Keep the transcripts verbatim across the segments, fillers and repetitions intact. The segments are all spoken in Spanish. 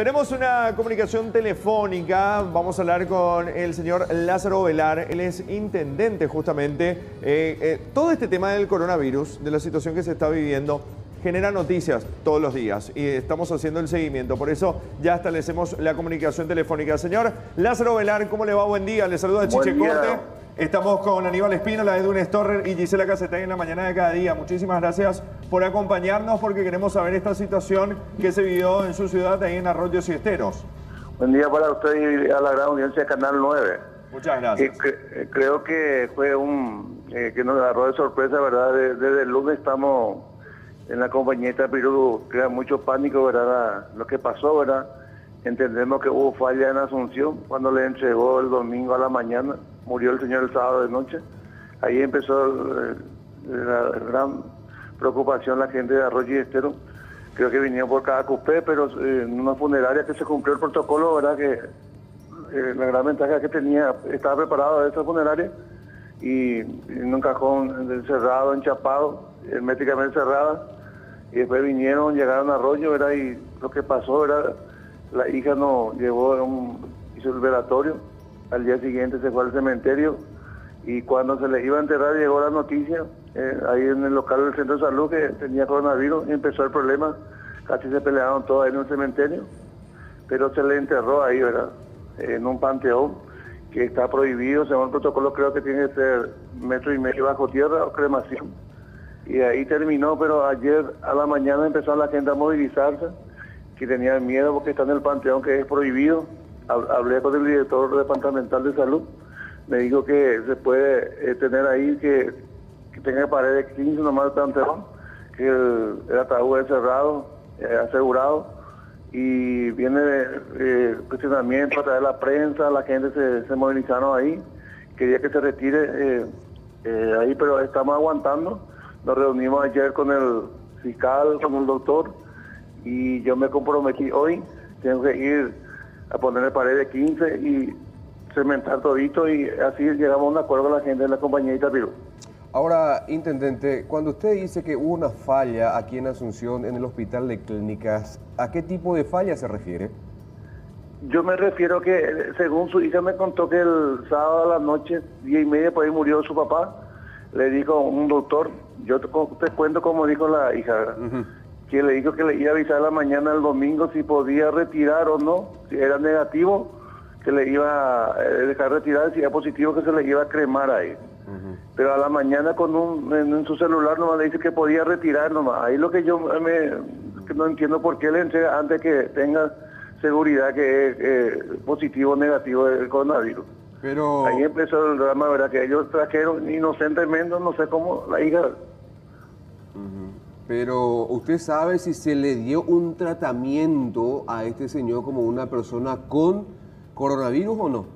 Tenemos una comunicación telefónica, vamos a hablar con el señor Lázaro Velar, él es intendente justamente. Eh, eh, todo este tema del coronavirus, de la situación que se está viviendo, genera noticias todos los días y estamos haciendo el seguimiento, por eso ya establecemos la comunicación telefónica. Señor Lázaro Velar, ¿cómo le va? Buen día, le saluda Chiche Corte. Estamos con Aníbal Espínola, Edwin Storrer y Gisela Casetay en la mañana de cada día. Muchísimas gracias por acompañarnos porque queremos saber esta situación que se vivió en su ciudad, ahí en Arroyos y Esteros. Buen día para usted y a la gran audiencia de Canal nueve. Muchas gracias. Eh, cre creo que fue un... Eh, que nos agarró de sorpresa, ¿verdad? Desde, desde el lunes estamos en la compañía de Itapirú, crea mucho pánico, ¿verdad? Lo que pasó, ¿verdad? Entendemos que hubo falla en Asunción cuando le entregó el domingo a la mañana. Murió el señor el sábado de noche. Ahí empezó el, la gran preocupación la gente de Arroyo y Estero. Creo que vinieron por cada cupé, pero eh, en una funeraria que se cumplió el protocolo, ¿verdad? Que eh, la gran ventaja que tenía, estaba preparado esa funeraria y en un cajón cerrado, enchapado, herméticamente cerrada. Y después vinieron, llegaron a Arroyo, ¿verdad? Y lo que pasó, ¿verdad? La hija nos llevó, a un, hizo el velatorio. Al día siguiente se fue al cementerio y cuando se le iba a enterrar llegó la noticia eh, ahí en el local del centro de salud que tenía coronavirus y empezó el problema. Casi se pelearon todos ahí en el cementerio, pero se le enterró ahí, ¿verdad? Eh, en un panteón que está prohibido, según el protocolo creo que tiene que ser metro y medio bajo tierra o cremación. Y ahí terminó, pero ayer a la mañana empezó la gente a movilizarse, que tenían miedo porque está en el panteón que es prohibido. Hablé con el director departamental de salud, me dijo que se puede eh, tener ahí que, que tenga paredes quince nomás el panteón, que el, el ataúd es cerrado, eh, asegurado, y viene eh, cuestionamiento a través de la prensa, la gente se, se movilizaron ahí, quería que se retire eh, eh, ahí, pero estamos aguantando. Nos reunimos ayer con el fiscal, con el doctor, y yo me comprometí hoy, tengo que ir a ponerle pared de quince y cementar todito y así llegamos a un acuerdo con la gente de la compañía de Itapirú. Ahora, intendente, cuando usted dice que hubo una falla aquí en Asunción, en el hospital de clínicas, ¿a qué tipo de falla se refiere? Yo me refiero que, según su hija me contó que el sábado a la noche, diez y media, por ahí murió su papá, le dijo un doctor, yo te, te cuento como dijo la hija, uh-huh. que le dijo que le iba a avisar a la mañana del domingo si podía retirar o no, si era negativo, que le iba a dejar retirar, si era positivo, que se le iba a cremar ahí. Uh-huh. Pero a la mañana con un, en, en su celular nomás le dice que podía retirar nomás. Ahí lo que yo me, que no entiendo por qué le entrega antes que tenga seguridad que es eh, positivo o negativo del coronavirus. Pero... ahí empezó el drama, ¿verdad? Que ellos trajeron inocentemente, no sé cómo, la hija... Uh-huh. Pero ¿usted sabe si se le dio un tratamiento a este señor como una persona con coronavirus o no?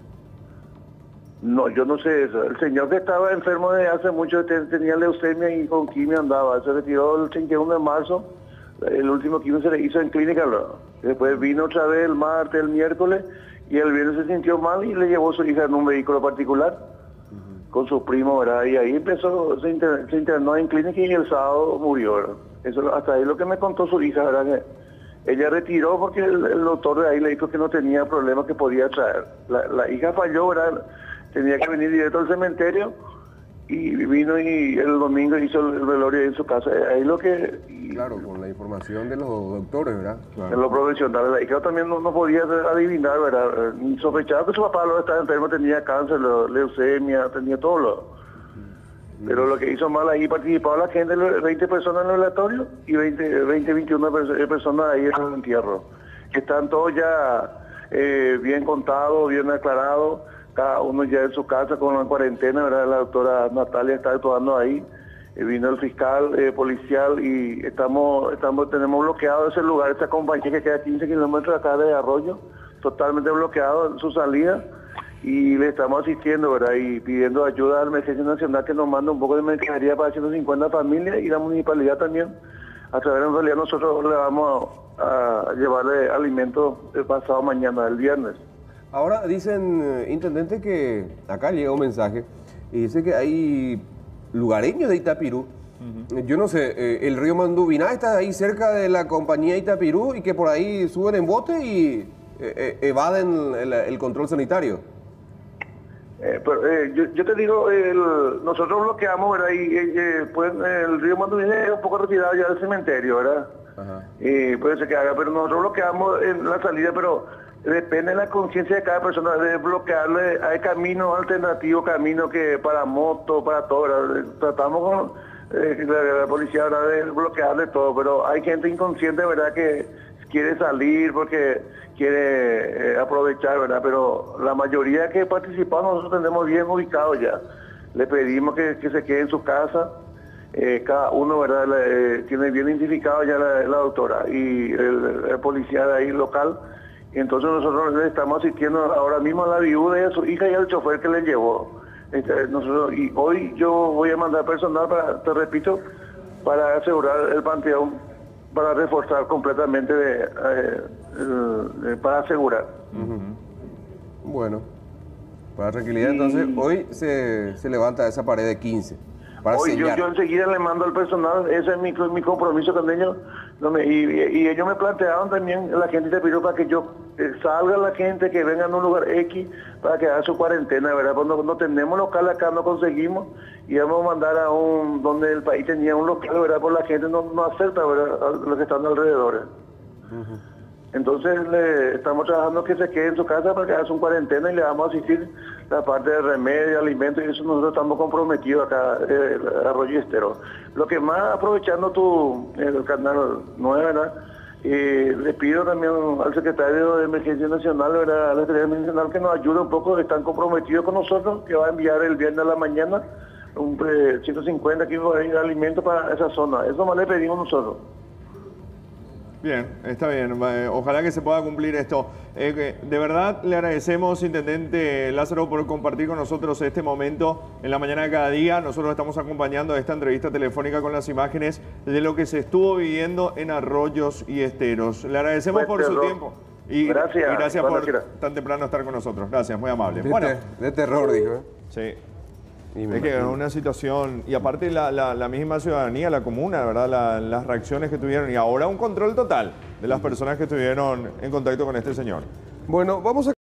No, yo no sé eso. El señor que estaba enfermo desde hace mucho, tenía leucemia y con quimio andaba. Se retiró el treinta y uno de marzo. El último quimio se le hizo en clínica. Después vino otra vez el martes, el miércoles, y el viernes se sintió mal y le llevó a su hija en un vehículo particular. Con su primo, ¿verdad? Y ahí empezó, se, inter, se internó en clínica y el sábado murió, ¿verdad? Eso, hasta ahí lo que me contó su hija, ¿verdad? Que ella retiró porque el, el doctor de ahí le dijo que no tenía problema, que podía traer. La, la hija falló, ¿verdad? Tenía que venir directo al cementerio y vino y el domingo hizo el velorio en su casa. Ahí lo que... Y, claro, con la información de los doctores, ¿verdad? Claro. En lo profesional, la hija también no, no podía adivinar, ¿verdad? Ni sospechaba que su papá lo estaba enfermo, tenía cáncer, leucemia, tenía todo lo... Mm. Pero lo que hizo mal ahí, participaba la gente, veinte personas en el velatorio y veinte, veinte veintiuna personas ahí en el entierro. Que están todos ya eh, bien contados, bien aclarados, cada uno ya en su casa con la cuarentena, ¿verdad? La doctora Natalia está actuando ahí, eh, vino el fiscal eh, policial y estamos, estamos, tenemos bloqueado ese lugar, esta compañía que queda a quince kilómetros acá de Arroyo, totalmente bloqueado en su salida y le estamos asistiendo, ¿verdad? Y pidiendo ayuda a la Emergencia Nacional que nos manda un poco de mercadería para ciento cincuenta familias y la municipalidad también. A través de en realidad nosotros le vamos a, a llevarle alimentos el pasado mañana, el viernes. Ahora dicen, intendente, que acá llega un mensaje y dice que hay lugareños de Itapirú Uh-huh. Yo no sé, eh, el río Mandubiná está ahí cerca de la compañía Itapirú y que por ahí suben en bote y eh, evaden el, el control sanitario. Eh, pero, eh, yo, yo te digo, el, nosotros bloqueamos, ¿verdad? Y eh, pues, el río Mandubiná es un poco retirado ya del cementerio, ¿verdad? Ajá. Y puede ser que haga, pero nosotros bloqueamos en la salida, pero depende de la conciencia de cada persona de bloquearle. Hay caminos alternativos, caminos que para moto, para todo, ¿verdad? Tratamos con eh, la, la policía, ¿verdad?, de bloquearle todo, pero hay gente inconsciente, ¿verdad?, que quiere salir porque quiere eh, aprovechar, ¿verdad? Pero la mayoría que participamos nosotros tenemos bien ubicados ya. Le pedimos que, que se quede en su casa. Eh, cada uno, ¿verdad?, le, eh, tiene bien identificado ya la, la doctora y el, el policía de ahí local. Y entonces nosotros le estamos asistiendo ahora mismo a la viuda y a su hija y al chofer que le llevó. Este, nosotros, y hoy yo voy a mandar personal, para, te repito, para asegurar el panteón, para reforzar completamente, de, eh, eh, para asegurar. Uh-huh. Bueno, para tranquilidad, y entonces hoy se, se levanta esa pared de quince. Para hoy yo, yo enseguida le mando al personal, ese es mi, mi compromiso con ellos, donde, y, y ellos me plantearon también, la gente te pidió para que yo eh, salga la gente, que venga a un lugar X para que haga su cuarentena, ¿verdad? Cuando no tenemos local acá, no conseguimos, y vamos a mandar a un, donde el país tenía un local, ¿verdad? Por la gente no, no acepta, ¿verdad?, a los que están alrededor. Uh-huh. Entonces le estamos trabajando que se quede en su casa para que haga su cuarentena y le vamos a asistir la parte de remedio, alimentos, y eso nosotros estamos comprometidos acá, eh, Arroyo Estero. Lo que más, aprovechando tu el canal nueve, ¿verdad?, eh, le pido también al secretario de Emergencia Nacional, ¿verdad?, al secretario Nacional, que nos ayude un poco, están comprometidos con nosotros, que va a enviar el viernes a la mañana un eh, ciento cincuenta kilos de alimentos para esa zona. Eso más le pedimos nosotros. Bien, está bien. Ojalá que se pueda cumplir esto. Eh, de verdad le agradecemos, Intendente Lázaro, por compartir con nosotros este momento en la mañana de cada día. Nosotros estamos acompañando esta entrevista telefónica con las imágenes de lo que se estuvo viviendo en Arroyos y Esteros. Le agradecemos por su tiempo. Y gracias, y gracias por quiera. tan temprano estar con nosotros. Gracias, muy amable. De, bueno, ter de terror, dijo. ¿eh? Sí. Es que es una situación, y aparte la, la, la misma ciudadanía, la comuna, ¿verdad? La, las reacciones que tuvieron, y ahora un control total de las personas que estuvieron en contacto con este señor. Bueno, vamos a